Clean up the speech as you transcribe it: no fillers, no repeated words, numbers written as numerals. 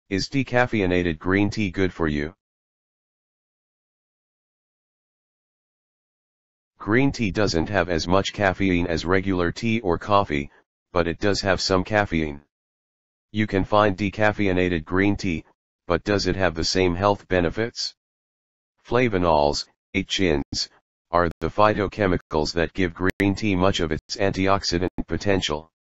Is decaffeinated green tea good for you? Green tea doesn't have as much caffeine as regular tea or coffee, but it does have some caffeine. You can find decaffeinated green tea, but does it have the same health benefits? Flavonols, HINs, are the phytochemicals that give green tea much of its antioxidant potential.